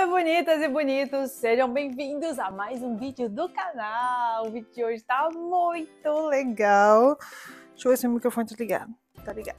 Oi, bonitas e bonitos, sejam bem-vindos a mais um vídeo do canal. O vídeo de hoje tá muito legal. Deixa eu ver se o microfone tá ligado. Tá ligado.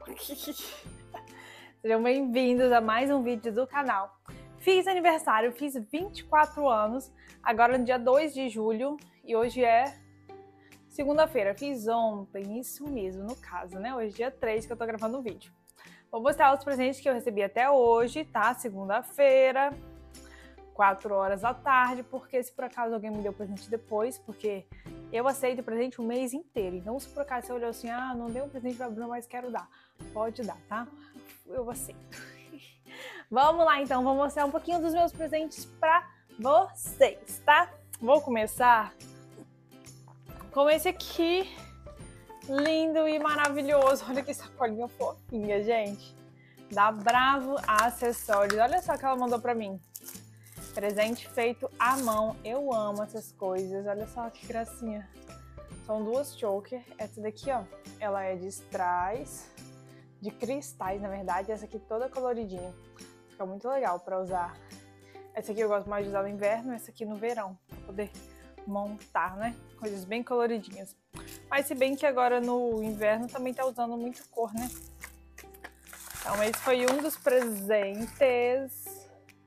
Sejam bem-vindos a mais um vídeo do canal. Fiz aniversário, fiz 24 anos, agora no dia 2 de julho, e hoje é segunda-feira. Fiz ontem, isso mesmo, no caso, né? Hoje é dia 3 que eu tô gravando o vídeo. Vou mostrar os presentes que eu recebi até hoje, tá? Segunda-feira, 4 horas da tarde, porque se por acaso alguém me deu presente depois, porque eu aceito presente o mês inteiro. Então, se por acaso você olhou assim, ah, não deu um presente pra Bruna, mas quero dar. Pode dar, tá? Eu aceito. Vamos lá, então. Vou mostrar um pouquinho dos meus presentes pra vocês, tá? Vou começar com esse aqui. Lindo e maravilhoso. Olha que sacolinha fofinha, gente. Da Bravo Acessórios. Olha só o que ela mandou pra mim. Presente feito à mão. Eu amo essas coisas. Olha só que gracinha. São duas choker. Essa daqui, ó, ela é de strass, de cristais, na verdade. Essa aqui toda coloridinha. Fica muito legal pra usar. Essa aqui eu gosto mais de usar no inverno. Essa aqui no verão. Pra poder montar, né? Coisas bem coloridinhas. Mas se bem que agora no inverno também tá usando muito cor, né? Então esse foi um dos presentes.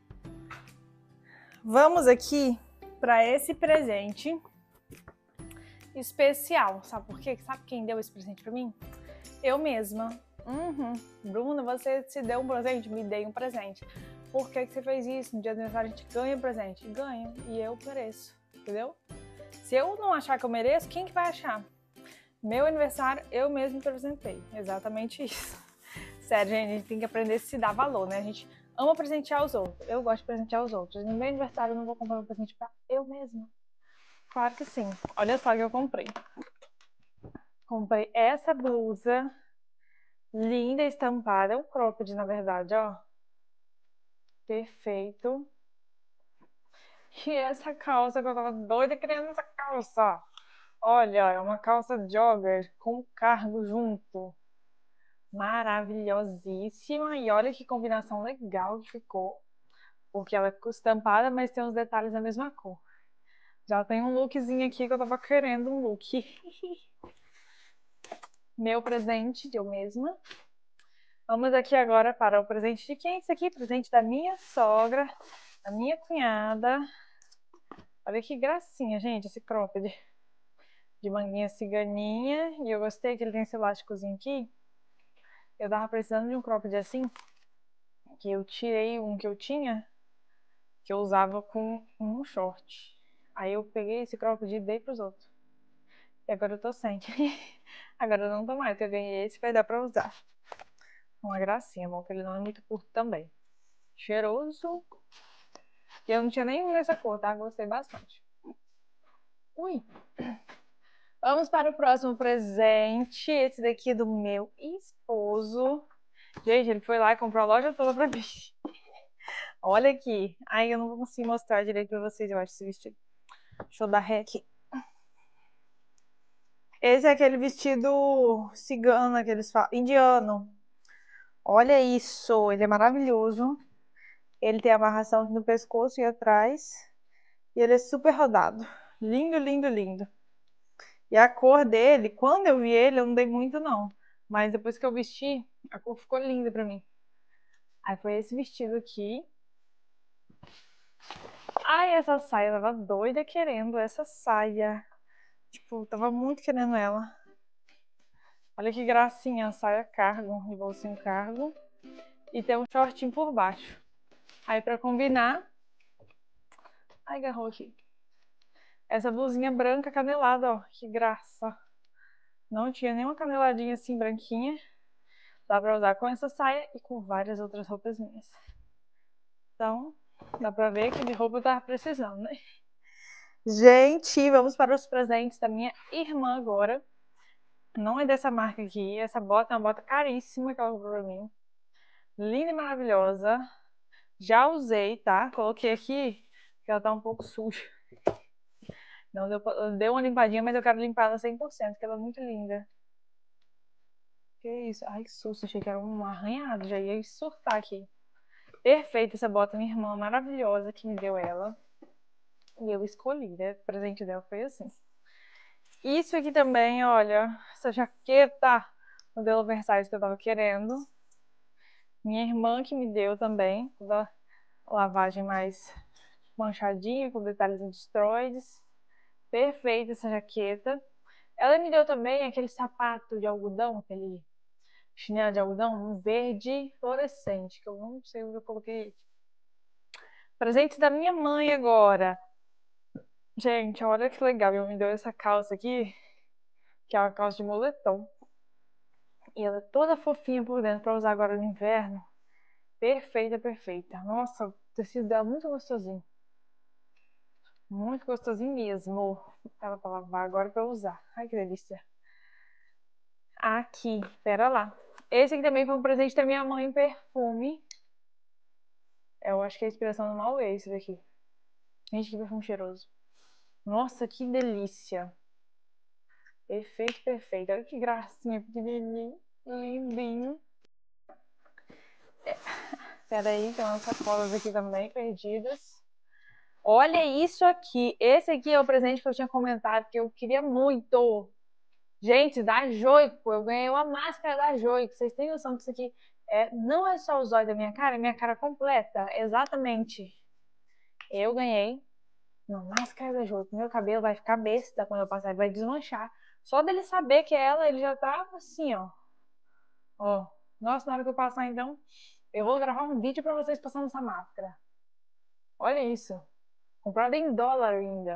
Vamos aqui para esse presente especial. Sabe por quê? Sabe quem deu esse presente para mim? Eu mesma. Bruna, você se deu um presente? Me dei um presente. Por que você fez isso? No dia do aniversário a gente ganha presente. Ganha. E eu mereço. Entendeu? Se eu não achar que eu mereço, quem que vai achar? Meu aniversário, eu mesmo me apresentei. Exatamente isso. Sério, gente, a gente tem que aprender a se dar valor, né? A gente ama presentear os outros. Eu gosto de presentear os outros. No meu aniversário, eu não vou comprar um presente pra eu mesma. Claro que sim. Olha só o que eu comprei. Comprei essa blusa linda, estampada. É um cropped, na verdade, ó. Perfeito. E essa calça que eu tava doida querendo essa calça. Olha, é uma calça jogger com cargo junto. Maravilhosíssima. E olha que combinação legal que ficou. Porque ela é estampada, mas tem uns detalhes da mesma cor. Já tem um lookzinho aqui que eu tava querendo um look. Meu presente de eu mesma. Vamos aqui agora para o presente de quem é esse aqui? Presente da minha sogra, da minha cunhada. Olha que gracinha, gente, esse cropped. De manguinha ciganinha. E eu gostei que ele tem esse elásticozinho aqui. Eu tava precisando de um cropped assim. Que eu tirei um que eu tinha. Que eu usava com um short. Aí eu peguei esse cropped e dei pros outros. E agora eu tô sem. Agora eu não tô mais, porque eu ganhei esse, vai dar pra usar. Uma gracinha, bom, que ele não é muito curto também. Cheiroso. E eu não tinha nenhum nessa cor, tá? Gostei bastante. Ui! Vamos para o próximo presente. Esse daqui é do meu esposo. Gente, ele foi lá e comprou a loja toda pra mim. Olha aqui. Ai, eu não vou conseguir mostrar direito pra vocês, eu acho, esse vestido. Deixa eu dar ré aqui. Esse é aquele vestido cigano, que eles falam, indiano. Olha isso, ele é maravilhoso. Ele tem amarração aqui no pescoço e atrás. E ele é super rodado. Lindo, lindo, lindo. E a cor dele, quando eu vi ele, eu não dei muito não. Mas depois que eu vesti, a cor ficou linda pra mim. Aí foi esse vestido aqui. Ai, essa saia, eu tava doida querendo essa saia. Tipo, tava muito querendo ela. Olha que gracinha, a saia cargo, de bolsinho cargo. E tem um shortinho por baixo. Aí pra combinar... Ai, agarrou aqui. Essa blusinha branca canelada, ó. Que graça. Não tinha nenhuma caneladinha assim branquinha. Dá pra usar com essa saia e com várias outras roupas minhas. Então, dá pra ver que de roupa eu tava precisando, né? Gente, vamos para os presentes da minha irmã agora. Não é dessa marca aqui. Essa bota é uma bota caríssima que ela comprou pra mim. Linda e maravilhosa. Já usei, tá? Coloquei aqui, que ela tá um pouco suja. Não deu uma limpadinha, mas eu quero limpar ela 100%, porque ela é muito linda. Que isso? Ai, que susto. Achei que era um arranhado. Já ia surtar aqui. Perfeita essa bota, minha irmã maravilhosa que me deu ela. E eu escolhi, né? O presente dela foi assim. Isso aqui também, olha, essa jaqueta modelo Versace que eu tava querendo. Minha irmã que me deu também, da lavagem mais manchadinha, com detalhes destroides. Perfeita essa jaqueta. Ela me deu também aquele sapato de algodão, aquele chinelo de algodão, um verde fluorescente, que eu não sei onde eu coloquei. Presente da minha mãe agora. Gente, olha que legal. Ela me deu essa calça aqui, que é uma calça de moletom. E ela é toda fofinha por dentro pra usar agora no inverno. Perfeita, perfeita. Nossa, o tecido dela é muito gostosinho. Muito gostosinho mesmo. Ela pra lavar agora pra usar. Ai, que delícia. Aqui, pera lá. Esse aqui também foi um presente da minha mãe, perfume. Eu acho que é a inspiração do Mauê, esse daqui. Gente, que perfume cheiroso. Nossa, que delícia. Perfeito, perfeito. Olha que gracinha, pequenininho, lindinho. Pera aí, tem umas sacolas aqui também, perdidas. Olha isso aqui. Esse aqui é o presente que eu tinha comentado, que eu queria muito. Gente, da Joico. Eu ganhei uma máscara da Joico. Vocês têm noção que isso aqui não é só os olhos da minha cara, é minha cara completa. Exatamente. Eu ganhei uma máscara da Joico. Meu cabelo vai ficar besta quando eu passar, ele vai desmanchar. Só dele saber que é ela, ele já tá assim, ó. Ó. Nossa, na hora que eu passar, então, eu vou gravar um vídeo pra vocês passando essa máscara. Olha isso. Comprada em dólar ainda.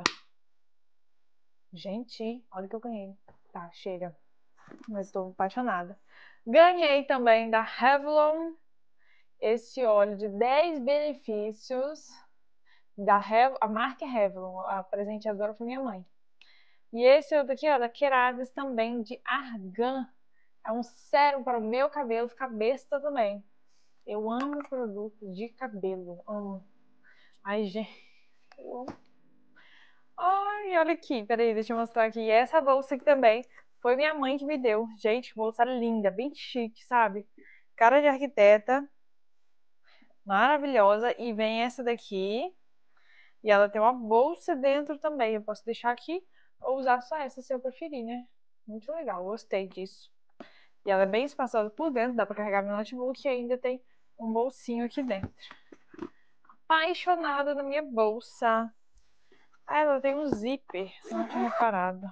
Gente, olha o que eu ganhei. Tá, chega. Mas estou apaixonada. Ganhei também da Revlon esse óleo de 10 benefícios a marca Revlon. A presenteadora foi minha mãe. E esse outro aqui, ó, da Keravive também, de argan. É um sérum para o meu cabelo ficar besta também. Eu amo produto de cabelo. Amo. Ai, gente. Eu amo. Ai, olha aqui. Peraí, deixa eu mostrar aqui. Essa bolsa aqui também foi minha mãe que me deu. Gente, bolsa linda, bem chique, sabe? Cara de arquiteta. Maravilhosa. E vem essa daqui. E ela tem uma bolsa dentro também. Eu posso deixar aqui ou usar só essa se eu preferir, né? Muito legal, gostei disso. E ela é bem espaçosa por dentro, dá pra carregar meu notebook e ainda tem um bolsinho aqui dentro. Apaixonada na minha bolsa. Ah, ela tem um zíper, não tinha reparado.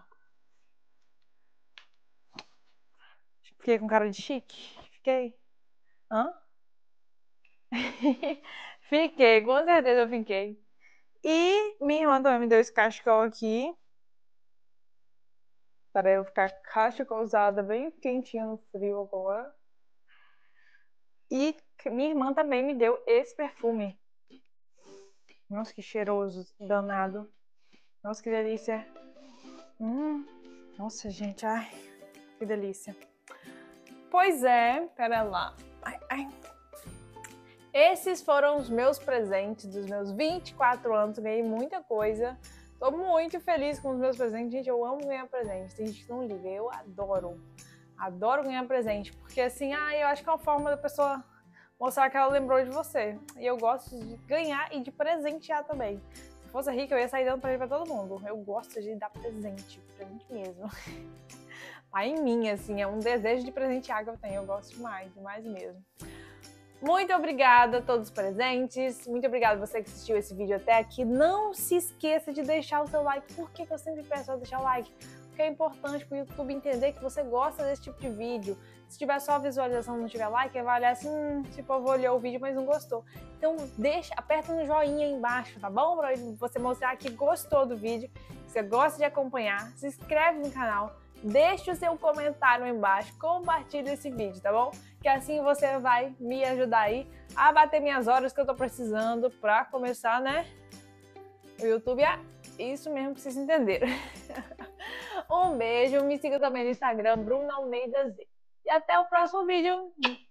Fiquei com cara de chique? Fiquei. Hã? Fiquei, com certeza eu fiquei. E minha irmã também me deu esse cachecol aqui. Para eu ficar cachecolzada, bem quentinha no frio agora. E minha irmã também me deu esse perfume. Nossa, que cheiroso, danado. Nossa, que delícia. Nossa, gente, ai, que delícia. Pois é, pera lá. Ai, ai. Esses foram os meus presentes dos meus 24 anos. Ganhei muita coisa. Tô muito feliz com os meus presentes. Gente, eu amo ganhar presente. Tem gente que não liga. Eu adoro. Adoro ganhar presente. Porque assim, eu acho que é uma forma da pessoa mostrar que ela lembrou de você. E eu gosto de ganhar e de presentear também. Se fosse rica, eu ia sair dando presente pra todo mundo. Eu gosto de dar presente. Presente mesmo. Tá em mim, assim. É um desejo de presentear que eu tenho. Eu gosto demais. Demais mesmo. Muito obrigada a todos os presentes, muito obrigada a você que assistiu esse vídeo até aqui. Não se esqueça de deixar o seu like. Por que eu sempre peço para deixar o like? Porque é importante para o YouTube entender que você gosta desse tipo de vídeo. Se tiver só visualização e não tiver like, ele vai olhar assim, esse povo olhou o vídeo, mas não gostou. Então aperta no joinha aí embaixo, tá bom? Para você mostrar que gostou do vídeo, que você gosta de acompanhar. Se inscreve no canal. Deixe o seu comentário aí embaixo, compartilhe esse vídeo, tá bom? Que assim você vai me ajudar aí a bater minhas horas que eu tô precisando pra começar, né? O YouTube é isso mesmo que vocês entenderam. Um beijo, me siga também no Instagram, Bruna Almeida Z. E até o próximo vídeo.